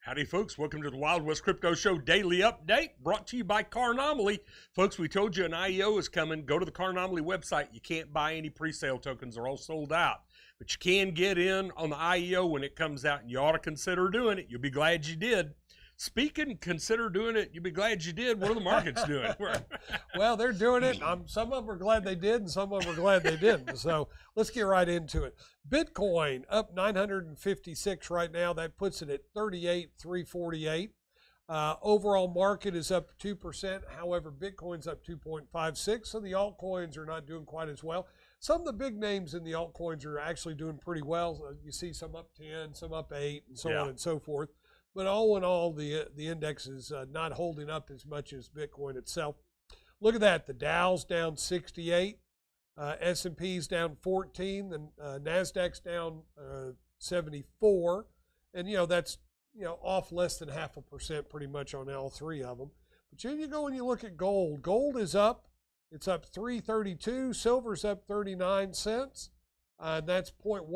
Howdy, folks. Welcome to the Wild West Crypto Show Daily Update, brought to you by Carnomaly. Folks, we told you an IEO is coming. Go to the Carnomaly website. You can't buy any pre-sale tokens. They're all sold out. But you can get in on the IEO when it comes out, and you ought to consider doing it. You'll be glad you did. Speaking, consider doing it. You'll be glad you did. What are the markets doing? Well, they're doing it. Some of them are glad they did, and some of them are glad they didn't. So let's get right into it. Bitcoin up 956 right now. That puts it at 38,348. Overall market is up 2%. However, Bitcoin's up 2.56. So the altcoins are not doing quite as well. Some of the big names in the altcoins are actually doing pretty well. You see some up 10, some up 8, and so on and so forth. But all in all, the index is not holding up as much as Bitcoin itself. Look at that. The Dow's down 68. S&P's down 14. The NASDAQ's down 74. And, that's, off less than 0.5% pretty much on all three of them. But then you go and you look at gold. Gold is up. It's up 332. Silver's up 39 cents. That's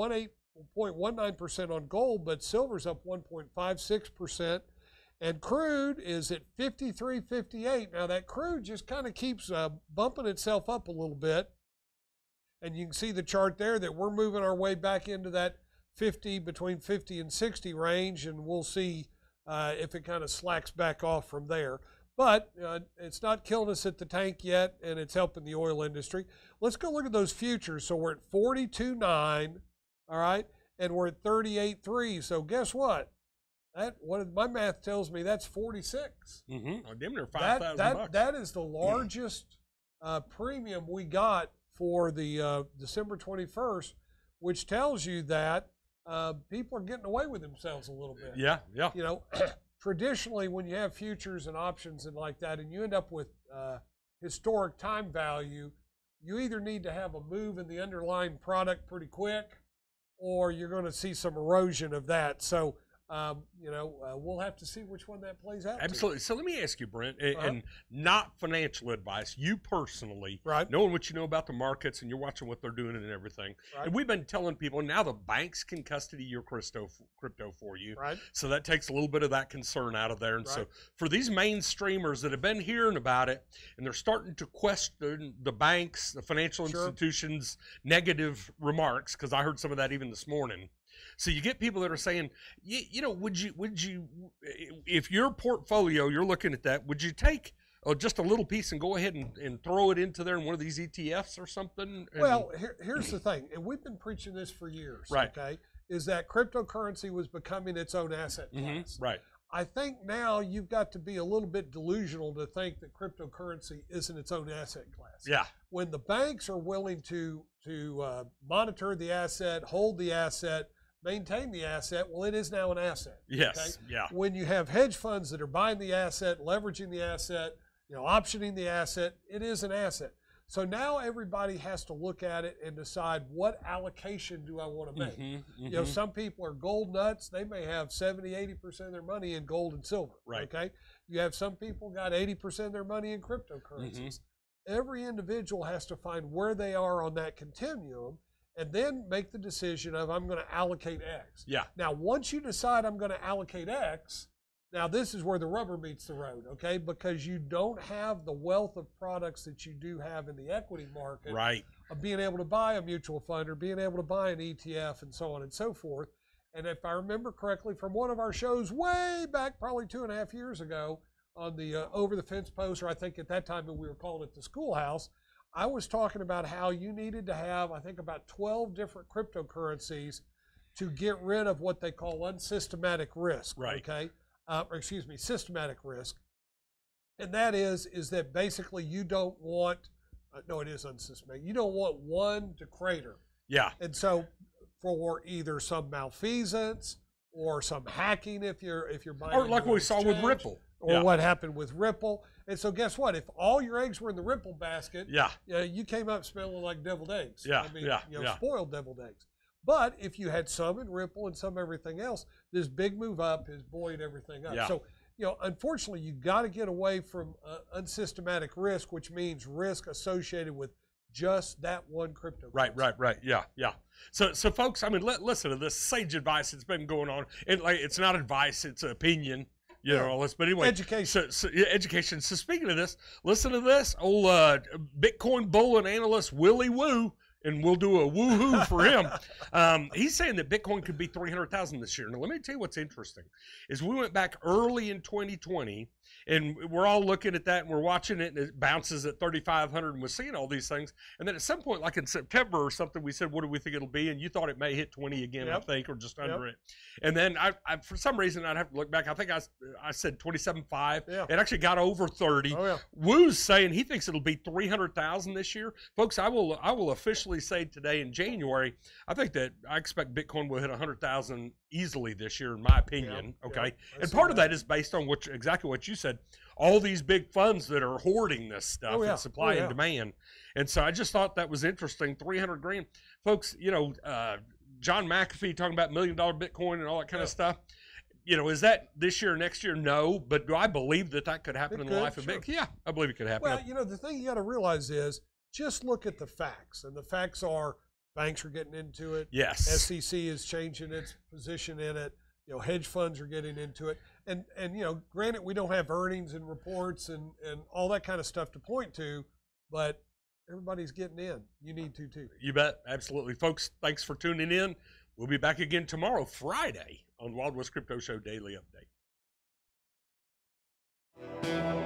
0.19% on gold, but silver's up 1.56%. And crude is at 53.58. Now that crude just kind of keeps bumping itself up a little bit. And you can see the chart there that we're moving our way back into that between 50 and 60 range, and we'll see if it kind of slacks back off from there. But it's not killing us at the tank yet, and it's helping the oil industry. Let's go look at those futures. So we're at 42.9, all right, and we're at 38.3. So guess what? My math tells me that's 46. Mm-hmm. Oh, damn near $5,000. That is the largest premium we got for the December 21st, which tells you that people are getting away with themselves a little bit. Yeah. Traditionally, when you have futures and options and like that, and you end up with historic time value, you either need to have a move in the underlying product pretty quick, or you're going to see some erosion of that. So, we'll have to see which one that plays out. Absolutely. So let me ask you, Brent, and not financial advice, you personally, right, knowing what you know about the markets and you're watching what they're doing and everything. Right. And we've been telling people now the banks can custody your crypto for you. Right. So that takes a little bit of that concern out of there. And right. so for these mainstreamers that have been hearing about it and they're starting to question the banks, the financial sure. institutions' negative remarks, because I heard some of that even this morning. So you get people that are saying, would you, if your portfolio, you're looking at that, would you take just a little piece and go ahead and throw it into there in one of these ETFs or something? Well, here's the thing, and we've been preaching this for years, right. Okay, is that cryptocurrency was becoming its own asset class. Mm-hmm. Right. I think now you've got to be a little bit delusional to think that cryptocurrency isn't its own asset class. Yeah. When the banks are willing to monitor the asset, hold the asset, maintain the asset, well, it is now an asset. Yes, okay? yeah. When you have hedge funds that are buying the asset, leveraging the asset, optioning the asset, it is an asset. So now everybody has to look at it and decide what allocation do I want to make. Mm-hmm, mm-hmm. Some people are gold nuts. They may have 70, 80% of their money in gold and silver. Right. Okay. You have some people got 80% of their money in cryptocurrencies. Mm-hmm. Every individual has to find where they are on that continuum and then make the decision of, I'm going to allocate X. Yeah. Now, once you decide I'm going to allocate X, now this is where the rubber meets the road, okay? Because you don't have the wealth of products that you do have in the equity market. Right. Of being able to buy a mutual fund or being able to buy an ETF and so on and so forth. And if I remember correctly from one of our shows way back, probably 2.5 years ago, on the Over the Fence post, or I think at that time we were calling it the Schoolhouse, I was talking about how you needed to have, I think, about 12 different cryptocurrencies to get rid of what they call unsystematic risk. Right. Okay. Systematic risk. And that is that basically you don't want, no, it is unsystematic. You don't want one to crater. Yeah. And so for either some malfeasance or some hacking, if you're buying, or like what we saw with Ripple. Or what happened with Ripple. And so guess what? If all your eggs were in the Ripple basket, you came up smelling like deviled eggs. Yeah, spoiled deviled eggs. But if you had some in Ripple and some everything else, this big move up has buoyed everything up. Yeah. So, unfortunately, you got to get away from unsystematic risk, which means risk associated with just that one crypto. Right. Yeah. So folks, I mean, listen to this sage advice that's been going on. And like, it's not advice, it's an opinion. You know, all this, but anyway, education. Education. So speaking of this, listen to this. Old Bitcoin bull and analyst Willie Woo, and we'll do a woohoo for him. He's saying that Bitcoin could be 300,000 this year. Now, let me tell you what's interesting is we went back early in 2020, and we're all looking at that, and we're watching it, and it bounces at 3,500, and we're seeing all these things. And then at some point, like in September or something, we said, what do we think it'll be? And you thought it may hit 20 again, I think, or just under it. And then I for some reason, I'd have to look back. I think I said 27.5. Yeah. It actually got over 30. Oh, yeah. Woo's saying he thinks it'll be 300,000 this year. Folks, I will officially say today in January, I think that I expect Bitcoin will hit 100,000 easily this year, in my opinion. And part of that is based on exactly what you said. All these big funds that are hoarding this stuff, and supply and demand. And so I just thought that was interesting. 300 grand, folks. You know, John McAfee talking about $1 million Bitcoin and all that kind of stuff. You know, is that this year or next year? No, but do I believe that could happen in the life of Bitcoin? Yeah, I believe it could happen. Well, you know, the thing you got to realize is just look at the facts, and the facts are banks are getting into it. Yes, SEC is changing its position in it. You know, hedge funds are getting into it, and you know, granted, we don't have earnings and reports and all that kind of stuff to point to, but everybody's getting in. You need to too. You bet, absolutely, folks. Thanks for tuning in. We'll be back again tomorrow, Friday, on Wild West Crypto Show Daily Update.